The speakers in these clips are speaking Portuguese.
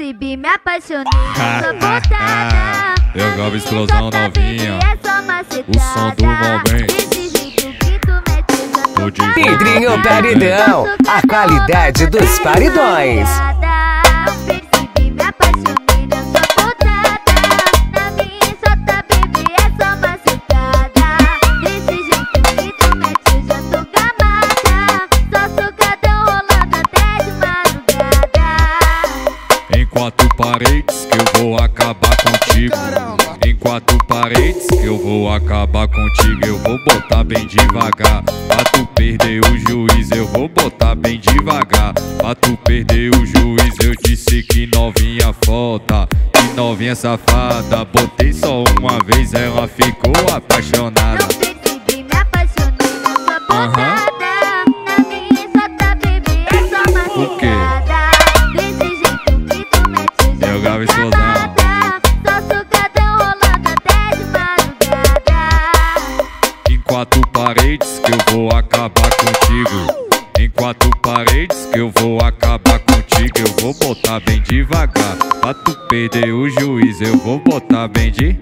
percebi, me apaixonei nessa botada. Eu gravo explosão novinha, o som do momento. Pedrinho Paredão, a qualidade dos paredões. Percebi, me apaixonei nessa botada. Na minha sota, baby, é só macetada. Desse jeito que tu mete, eu já tô gamada. Só sucadão rolando até de madrugada. Em quatro paredes que eu vou acabar contigo. Em quatro paredes que eu vou acabar contigo. Eu vou botar bem devagar, pra tu perder o juiz. Eu vou botar bem devagar, pra tu perder o juiz. Eu disse que novinha foda, que novinha safada. Botei só uma vez, ela ficou apaixonada. Não percebi, me apaixonei nessa botada. Na minha sota, baby, é só macetada. Desse jeito que tu mete, eu gravo explosão. Em quatro paredes que eu vou acabar contigo. Em quatro paredes que eu vou acabar contigo. Eu vou botar bem devagar, pra tu perder o juiz. Eu vou botar bem de...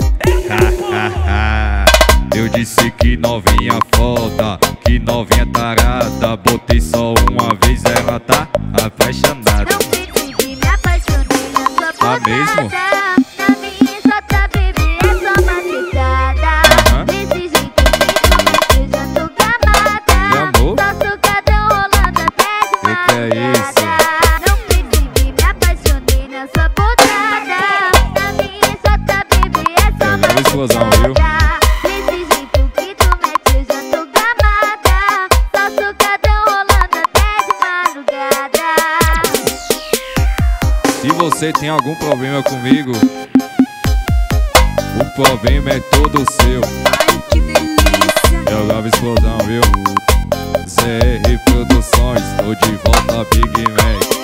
Eu disse que novinha foda, que novinha tarada. Botei só uma vez, ela tá apaixonada. Não percebi, me apaixonei nessa botada. Tá mesmo? Na minha sota, baby, é só macetada. Desse jeito que tu mete, eu já tô gamada. Gamou? Só sucadão rolando até de madrugada. Que é isso? Não percebi, me apaixonei nessa botada. Na minha sota, baby, é só gravo explosão, viu? Desse jeito que tu mete, eu já tô gamada. Só sucadão rolando até de madrugada. Se você tem algum problema comigo, o problema é todo seu. Ai, que delícia. Eu gravo explosão, viu? ZR Produções, tô de volta, Big Mac.